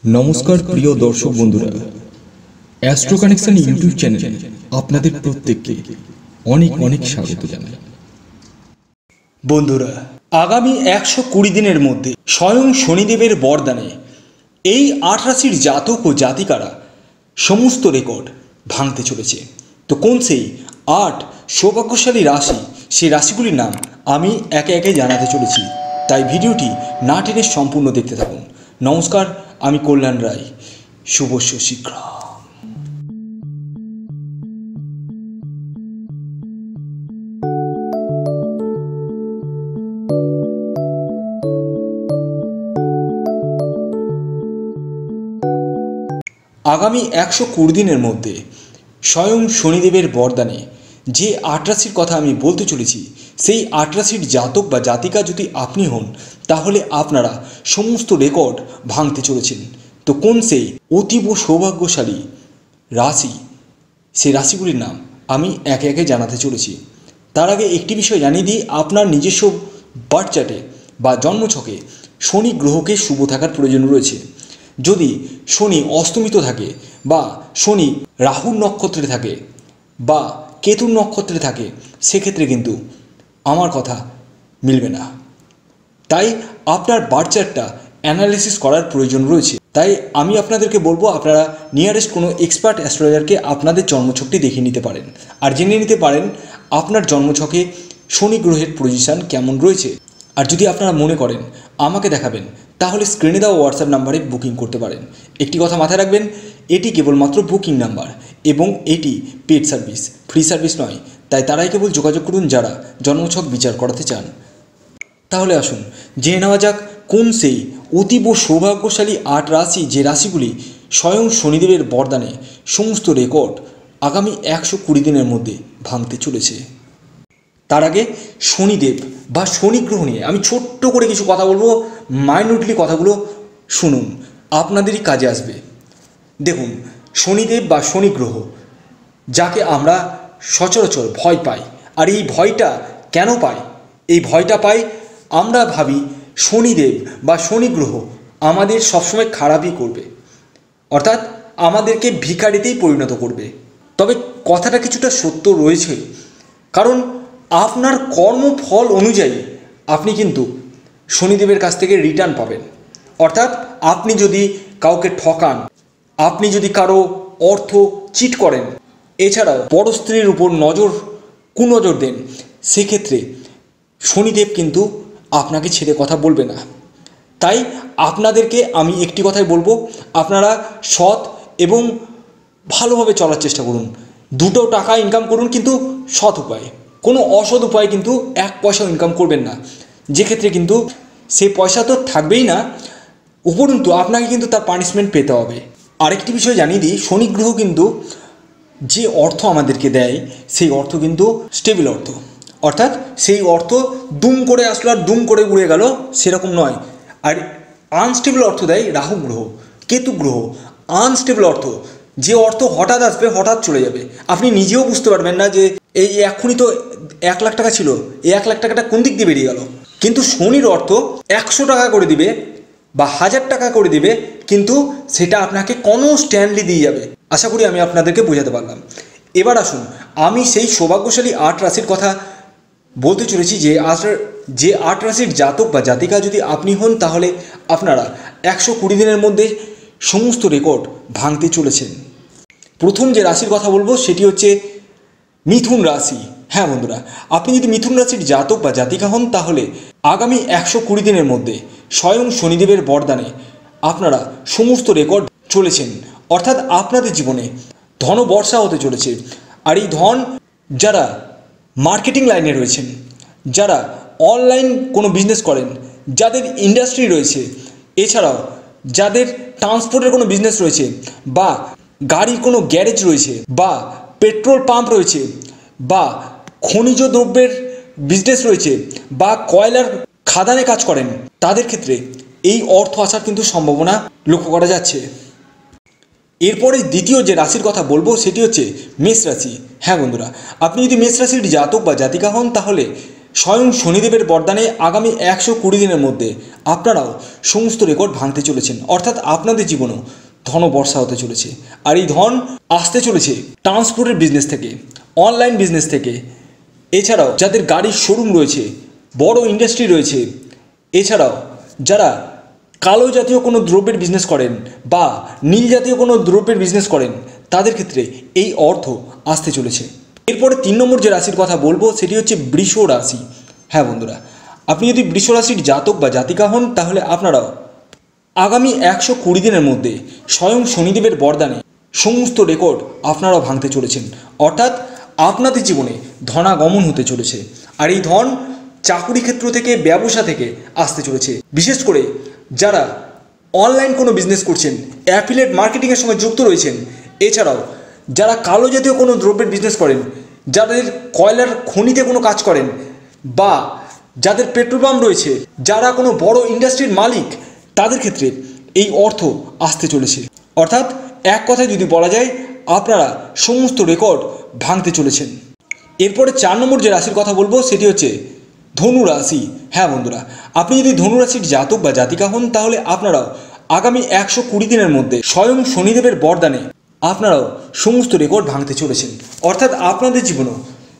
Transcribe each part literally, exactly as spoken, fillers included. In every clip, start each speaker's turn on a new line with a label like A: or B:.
A: नमस्कार प्रिय दर्शक बंधुरा एस्ट्रो कानेक्शन यूट्यूब चैनेल आपनादेर प्रत्येकके अनेक अनेक स्वागत जानाई।
B: बंधुरा आगामी एकशो कुड़ी दिनेर मध्य स्वयं शनिदेवेर बरदाने এই आठ राशिर जातक ओ जातिकारा समस्त रेकर्ड भांगते चलेছে। तो कोन सेई आठ सौभाग्यशाली राशि সেই রাশিগুলির नाम आमी एके एके जानाते चलेছি, ताई भिडियोटी ना टेने सम्पूर्ण देखते थाकुन। नमस्कार, आमी कल्याण राय, शुभस्य शीघ्र। आगामी एकशो कुड़ी दिनेर मध्य स्वयं शनिदेवेर बरदाने जे आठ राशिर कथा आमी बोलते चलेছি सेई आठ राशिर जातक बा जातिका यदि आपनी हन ताहले आपनारा समस्त रेकर्ड भांगते चलेছেন। तो कोन सेई अतीब सौभाग्यशाली राशि सेई राशिगुलिर नाम आमी एके एके जानाते चलेছি। तार आगे एकटी विषय जानिয়ে दिই, आपनार निजस्व बार्थ चार्टे बा जन्मछके शनि ग्रहके शुभ थाकार प्रयोजन रयेছে। यदि शनि अस्तमित थाके बा शनि राहुर नक्षत्रे थाके बा केतुर नक्षत्रे थाके सेक्षेत्रे किन्तु आमार कथा मिलबे ना। ताई आपनार बार्थ चार्टटा एनालिसिस करार प्रयोजन रयेছে। ताई आमी आपनादेरके बोलबो आपनारा नियारेस्ट कोनो एक्सपार्ट एस्ट्रोलजारके आपनादेर जन्मछकटी देखिয়ে निते पारेन और जेने निते पारेन आपनार जन्मछके शनि ग्रहेर पजिशन केमन रयेছে। और यदि आपनारा मने करें आमाके देखाबेन ताहले स्क्रिने देওয়া व्हाट्सঅ্যাপ नम्बरे बुकिंग करते पारेन। एकटी कथा माথায় राखबेन, एटी केवलमात्र बुकिंग नम्बर एबं एटी पेड सार्विस, फ्री सार्विस नय। ताई ताराई केवल जोगाजोग करुन जारा जन्मछक विचार कराते चान। ताहले आसुन जेने नेওয়া যাক कोन सेई अतीब सौभाग्यशाली आठ राशि जे राशिगुली स्वयं शनिदेवेर बरदाने समस्त रेकर्ड आगामी एकशो कुड़ी दिनेर मध्य भांगते चलेছে। तार आगे शनिदेव बा शनि ग्रह निये आमी छोट्ट करे किछु कथा बोलबो, माइन्यूटली कथागुलो शुनुन, आपनादेरই काजे आसबे। देखुन शनिदेव बा शनि ग्रह जाके आमरा सचराचर भय पाई, और এই ভয়টা কেন পাই? এই ভয়টা পাই আমরা ভাবি শনিদেব বা শনি গ্রহ আমাদের সবসময় খারাপই করবে, অর্থাৎ আমাদেরকে ভিখারিতেই পরিণত করবে। তবে কথাটা কিছুটা সত্য রয়েছে, কারণ আপনার কর্মফল অনুযায়ী আপনি কিন্তু শনিদেবের কাছ থেকে রিটার্ন পাবেন। অর্থাৎ আপনি যদি কাউকে ঠকান, আপনি যদি কারো অর্থ চিট করেন, এছাড়াও বড় স্ত্রীর উপর নজর কুনজর দেন, সেক্ষেত্রে শনিদেব কিন্তু আপনাকে ছেড়ে কথা বলবে না। তাই আপনাদেরকে আমি একটি কথাই বলবো, আপনারা সৎ এবং ভালোভাবে চলার চেষ্টা করুন। দুটো টাকা ইনকাম করুন, কিন্তু সৎ উপায়ে। কোনো অসৎ উপায়ে কিন্তু এক পয়সাও ইনকাম করবেন না, যে ক্ষেত্রে কিন্তু সেই পয়সা তো থাকবেই না, উপরন্তু আপনাকে কিন্তু তার পানিশমেন্ট পেতে হবে। আরেকটি বিষয় জানিয়ে দিই, শনি গ্রহ কিন্তু যে অর্থ আমাদেরকে দেয় সেই অর্থ কিন্তু স্টেবল অর্থ, অর্থাৎ সেই অর্থ দুম করে আসলো আর দুম করে উড়ে গেল সেরকম নয়। আর আনস্টেবল অর্থ দেয় রাহু গ্রহ, কেতু গ্রহ। আনস্টেবল অর্থ, যে অর্থ হঠাৎ আসবে হঠাৎ চলে যাবে, আপনি নিজেও বুঝতে পারবেন না যে এই এখনই তো এক লাখ টাকা ছিল, এই এক লাখ টাকাটা কোন দিক দিয়ে বেরিয়ে গেল। কিন্তু শনির অর্থ একশো টাকা করে দিবে বা হাজার টাকা করে দিবে, কিন্তু সেটা আপনাকে কনস্ট্যান্টলি দিয়ে যাবে। আশা করি আমি আপনাদেরকে বোঝাতে পারলাম। এবার আসুন আমি সেই সৌভাগ্যশালী আট রাশির কথা বলতে চলেছি, যে আট যে আট রাশির জাতক বা জাতিকা যদি আপনি হন তাহলে আপনারা একশো কুড়ি দিনের মধ্যে সমস্ত রেকর্ড ভাঙতে চলেছেন। প্রথম যে রাশির কথা বলবো সেটি হচ্ছে মিথুন রাশি। হ্যাঁ বন্ধুরা, আপনি যদি মিথুন রাশির জাতক বা জাতিকা হন তাহলে আগামী একশো কুড়ি দিনের মধ্যে স্বয়ং শনিদেবের বরদানে আপনারা সমস্ত রেকর্ড চলেছেন, অর্থাৎ আপনাদের জীবনে ধন বর্ষা হতে চলেছে। আর এই ধন যারা মার্কেটিং লাইনে রয়েছেন, যারা অনলাইন কোনো বিজনেস করেন, যাদের ইন্ডাস্ট্রি রয়েছে, এছাড়াও যাদের ট্রান্সপোর্টের কোনো বিজনেস রয়েছে, বা গাড়ির কোনো গ্যারেজ রয়েছে, বা পেট্রোল পাম্প রয়েছে, বা খনিজ দ্রব্যের বিজনেস রয়েছে, বা কয়লার খাদানে কাজ করেন, তাদের ক্ষেত্রে এই অর্থ আসার কিন্তু সম্ভাবনা লক্ষ্য করা যাচ্ছে। এরপরে দ্বিতীয় যে রাশির কথা বলবো সেটি হচ্ছে মেষ রাশি। হ্যাঁ বন্ধুরা, আপনি যদি মেষ রাশির জাতক বা জাতিকা হন তাহলে স্বয়ং শনিদেবের বরদানে আগামী একশো কুড়ি দিনের মধ্যে আপনারাও সমস্ত রেকর্ড ভাঙতে চলেছেন, অর্থাৎ আপনাদের জীবনেও ধন বর্ষা হতে চলেছে। আর এই ধন আসতে চলেছে ট্রান্সপোর্টের বিজনেস থেকে, অনলাইন বিজনেস থেকে, এছাড়াও যাদের গাড়ির শোরুম রয়েছে, বড় ইন্ডাস্ট্রি রয়েছে, এছাড়াও যারা কালো জাতীয় কোনো দ্রব্যের বিজনেস করেন বা নীল জাতীয় কোনো দ্রব্যের বিজনেস করেন, তাদের ক্ষেত্রে এই অর্থ আসতে চলেছে। এরপরে তিন নম্বর যে রাশির কথা বলবো সেটি হচ্ছে বৃষ রাশি। হ্যাঁ বন্ধুরা, আপনি যদি বৃষ রাশির জাতক বা জাতিকা হন, তাহলে আপনারাও আগামী একশো কুড়ি দিনের মধ্যে স্বয়ং শনিদেবের বরদানে সমস্ত রেকর্ড আপনারাও ভাঙতে চলেছেন, অর্থাৎ আপনাদের জীবনে ধনাগমন হতে চলেছে। আর এই ধন চাকুরি ক্ষেত্র থেকে, ব্যবসা থেকে আসতে চলেছে। বিশেষ করে যারা অনলাইন কোনো বিজনেস করছেন, অ্যাফিলিয়েট মার্কেটিংয়ের সঙ্গে যুক্ত রয়েছেন, এছাড়াও যারা কালো জাতীয় কোনো দ্রব্যের বিজনেস করেন, যাদের কয়লার খনিতে কোনো কাজ করেন, বা যাদের পেট্রোল পাম্প রয়েছে, যারা কোনো বড় ইন্ডাস্ট্রির মালিক, তাদের ক্ষেত্রে এই অর্থ আসতে চলেছে। অর্থাৎ এক কথায় যদি বলা যায়, আপনারা সমস্ত রেকর্ড ভাঙতে চলেছেন। এরপরে চার নম্বর যে রাশির কথা বলবো সেটি হচ্ছে ধনু রাশি। হ্যাঁ বন্ধুরা, আপনি যদি ধনু রাশির জাতক বা জাতিকা হন, তাহলে আপনারাও আগামী একশো কুড়ি দিনের মধ্যে স্বয়ং শনিদেবের বরদানে আপনারাও সমস্ত রেকর্ড ভাঙতে চলেছেন, অর্থাৎ আপনাদের জীবনেও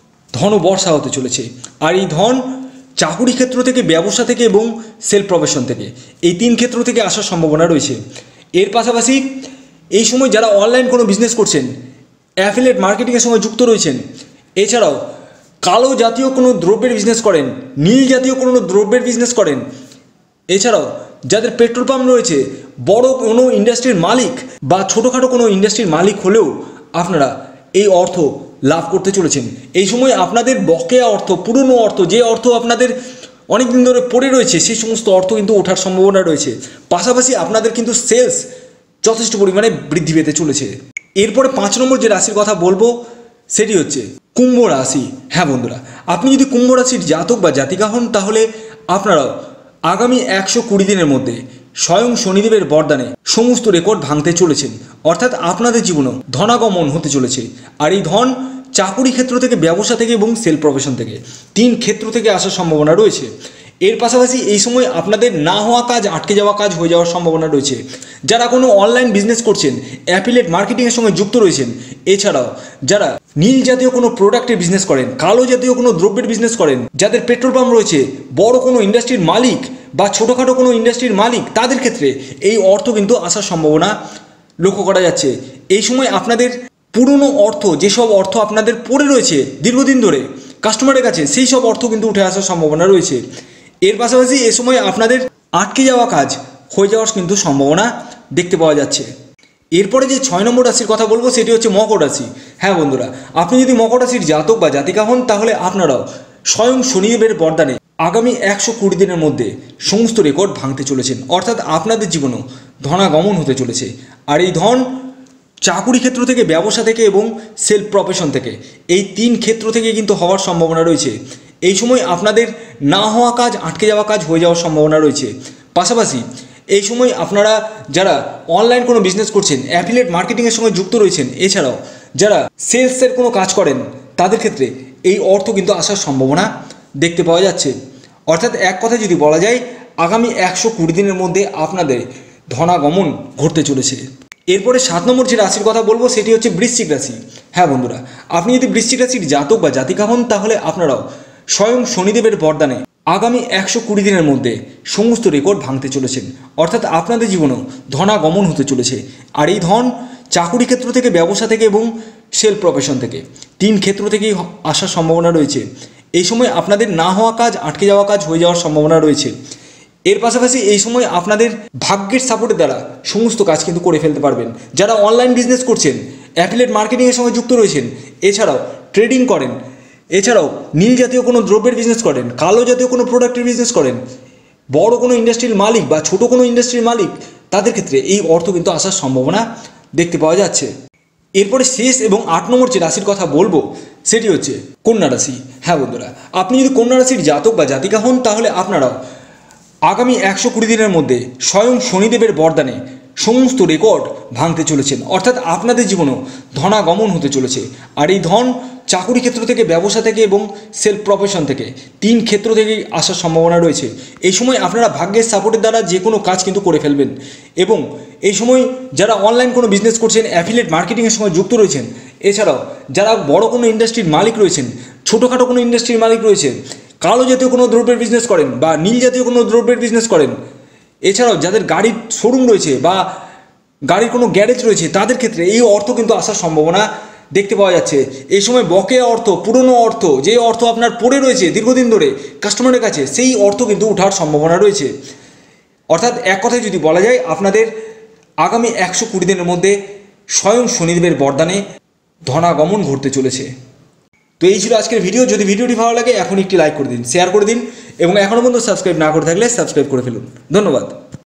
B: ধন বর্ষা হতে চলেছে। আর এই ধন চাকুরি ক্ষেত্র থেকে, ব্যবসা থেকে এবং সেলফ প্রফেশন থেকে, এই তিন ক্ষেত্র থেকে আসার সম্ভাবনা রয়েছে। এর পাশাপাশি এই সময় যারা অনলাইন কোনো বিজনেস করছেন, অ্যাফিলিয়েট মার্কেটিংয়ের সঙ্গে যুক্ত রয়েছেন, এছাড়াও কালো জাতীয় কোনো দ্রব্যের বিজনেস করেন, নীল জাতীয় কোনো দ্রব্যের বিজনেস করেন, এছাড়াও যাদের পেট্রোল পাম্প রয়েছে, বড় কোনো ইন্ডাস্ট্রির মালিক বা ছোটোখাটো কোনো ইন্ডাস্ট্রির মালিক হলেও আপনারা এই অর্থ লাভ করতে চলেছেন। এই সময় আপনাদের বকেয়া অর্থ, পুরনো অর্থ, যে অর্থ আপনাদের অনেক দিন ধরে পড়ে রয়েছে, সেই সমস্ত অর্থ কিন্তু ওঠার সম্ভাবনা রয়েছে। পাশাপাশি আপনাদের কিন্তু সেলস যথেষ্ট পরিমাণে বৃদ্ধি পেতে চলেছে। এরপরে পাঁচ নম্বর যে রাশির কথা বলবো সেটি হচ্ছে কুম্ভ রাশি। হ্যাঁ বন্ধুরা, আপনি যদি কুম্ভ রাশির জাতক বা জাতিকা হন, তাহলে আপনারাও আগামী একশো কুড়ি দিনের মধ্যে স্বয়ং শনিদেবের বরদানে সমস্ত রেকর্ড ভাঙতে চলেছেন, অর্থাৎ আপনাদের জীবনেও ধনাগমন হতে চলেছে। আর এই ধন চাকুরি ক্ষেত্র থেকে, ব্যবসা থেকে এবং সেলফ প্রফেশন থেকে, তিন ক্ষেত্র থেকে আসার সম্ভাবনা রয়েছে। এর পাশাপাশি এই সময় আপনাদের না হওয়া কাজ, আটকে যাওয়া কাজ হয়ে যাওয়ার সম্ভাবনা রয়েছে। যারা কোনো অনলাইন বিজনেস করছেন, অ্যাফিলিয়েট মার্কেটিংয়ের সঙ্গে যুক্ত রয়েছেন, এছাড়াও যারা নীল জাতীয় কোনো প্রোডাক্টের বিজনেস করেন, কালো জাতীয় কোনো দ্রব্যের বিজনেস করেন, যাদের পেট্রোল পাম্প রয়েছে, বড় কোনো ইন্ডাস্ট্রির মালিক বা ছোটোখাটো কোনো ইন্ডাস্ট্রির মালিক, তাদের ক্ষেত্রে এই অর্থ কিন্তু আসার সম্ভাবনা লক্ষ্য করা যাচ্ছে। এই সময় আপনাদের পুরনো অর্থ, যেসব অর্থ আপনাদের পড়ে রয়েছে দীর্ঘদিন ধরে কাস্টমারের কাছে, সেই সব অর্থ কিন্তু উঠে আসার সম্ভাবনা রয়েছে। এর পাশাপাশি এ সময় আপনাদের আটকে যাওয়া কাজ হয়ে যাওয়ার কিন্তু সম্ভাবনা দেখতে পাওয়া যাচ্ছে। এরপরে যে ছয় নম্বর রাশির কথা বলবো সেটি হচ্ছে মকর রাশি। হ্যাঁ বন্ধুরা, আপনি যদি মকর রাশির জাতক বা জাতিকা হন, তাহলে আপনারাও স্বয়ং শনিদেবের বরদানে আগামী একশো কুড়ি দিনের মধ্যে সমস্ত রেকর্ড ভাঙতে চলেছেন, অর্থাৎ আপনাদের জীবনেও ধনাগমন হতে চলেছে। আর এই ধন চাকুরি ক্ষেত্র থেকে, ব্যবসা থেকে এবং সেলফ প্রফেশন থেকে, এই তিন ক্ষেত্র থেকে কিন্তু হওয়ার সম্ভাবনা রয়েছে। এই সময় আপনাদের না হওয়া কাজ, আটকে যাওয়া কাজ হয়ে যাওয়ার সম্ভাবনা রয়েছে। পাশাপাশি এই সময় আপনারা যারা অনলাইন কোনো বিজনেস করছেন, অ্যাফিলিয়েট মার্কেটিংয়ের সঙ্গে যুক্ত রয়েছেন, এছাড়াও যারা সেলসের কোনো কাজ করেন, তাদের ক্ষেত্রে এই অর্থ কিন্তু আসার সম্ভাবনা দেখতে পাওয়া যাচ্ছে। অর্থাৎ এক কথায় যদি বলা যায়, আগামী একশো কুড়ি দিনের মধ্যে আপনাদের ধনাগমন ঘটতে চলেছে। এরপরে সাত নম্বর যে রাশির কথা বলবো সেটি হচ্ছে বৃশ্চিক রাশি। হ্যাঁ বন্ধুরা, আপনি যদি বৃশ্চিক রাশির জাতক বা জাতিকা হন, তাহলে আপনারাও স্বয়ং শনিদেবের বরদানে আগামী একশো কুড়ি দিনের মধ্যে সমস্ত রেকর্ড ভাঙতে চলেছেন, অর্থাৎ আপনাদের জীবনেও ধনাগমন হতে চলেছে। আর এই ধন চাকুরি ক্ষেত্র থেকে, ব্যবসা থেকে এবং সেলফ প্রফেশন থেকে, তিন ক্ষেত্র থেকেই আসার সম্ভাবনা রয়েছে। এই সময় আপনাদের না হওয়া কাজ, আটকে যাওয়া কাজ হয়ে যাওয়ার সম্ভাবনা রয়েছে। এর পাশাপাশি এই সময় আপনাদের ভাগ্যের সাপোর্টের দ্বারা সমস্ত কাজ কিন্তু করে ফেলতে পারবেন। যারা অনলাইন বিজনেস করছেন, অ্যাফিলিয়েট মার্কেটিংয়ের সঙ্গে যুক্ত রয়েছেন, এছাড়াও ট্রেডিং করেন, এছাড়াও নীল জাতীয় কোনো দ্রব্যের বিজনেস করেন, কালো জাতীয় কোনো প্রোডাক্টের বিজনেস করেন, বড় কোনো ইন্ডাস্ট্রির মালিক বা ছোট কোনো ইন্ডাস্ট্রির মালিক, তাদের ক্ষেত্রে এই অর্থ কিন্তু আসার সম্ভাবনা দেখতে পাওয়া যাচ্ছে। এরপরে শেষ এবং আট নম্বর যে রাশির কথা বলবো সেটি হচ্ছে কন্যা রাশি। হ্যাঁ বন্ধুরা, আপনি যদি কন্যা রাশির জাতক বা জাতিকা হন, তাহলে আপনারাও আগামী একশো কুড়ি দিনের মধ্যে স্বয়ং শনিদেবের বরদানে সমস্ত রেকর্ড ভাঙতে চলেছেন, অর্থাৎ আপনাদের জীবনেও ধনাগমন হতে চলেছে। আর এই ধন চাকুরি ক্ষেত্র থেকে, ব্যবসা থেকে এবং সেলফ প্রফেশন থেকে, তিন ক্ষেত্র থেকেই আসার সম্ভাবনা রয়েছে। এই সময় আপনারা ভাগ্যের সাপোর্টের দ্বারা যে কোনো কাজ কিন্তু করে ফেলবেন। এবং এই সময় যারা অনলাইন কোনো বিজনেস করছেন, অ্যাফিলিয়েট মার্কেটিংয়ের সঙ্গে যুক্ত রয়েছেন, এছাড়াও যারা বড় কোনো ইন্ডাস্ট্রির মালিক রয়েছেন, ছোটোখাটো কোনো ইন্ডাস্ট্রির মালিক রয়েছেন, কালো জাতীয় কোনো দ্রব্যের বিজনেস করেন বা নীল জাতীয় কোনো দ্রব্যের বিজনেস করেন, এছাড়াও যাদের গাড়ির শোরুম রয়েছে বা গাড়ির কোনো গ্যারেজ রয়েছে, তাদের ক্ষেত্রে এই অর্থ কিন্তু আসার সম্ভাবনা দেখতে পাওয়া যাচ্ছে। এই সময় বকেয়া অর্থ, পুরনো অর্থ, যে অর্থ আপনার পড়ে রয়েছে দীর্ঘদিন ধরে কাস্টমারের কাছে, সেই অর্থ কিন্তু ওঠার সম্ভাবনা রয়েছে। অর্থাৎ এক কথায় যদি বলা যায়, আপনাদের আগামী একশো কুড়ি দিনের মধ্যে স্বয়ং শনিদেবের বরদানে ধনাগমন ঘটতে চলেছে। তো এই ছিল আজকের ভিডিও। যদি ভিডিওটি ভালো লাগে এখন একটি লাইক করে দিন, শেয়ার করে দিন এবং এখনও পর্যন্ত সাবস্ক্রাইব না করে থাকলে সাবস্ক্রাইব করে ফেলুন। ধন্যবাদ।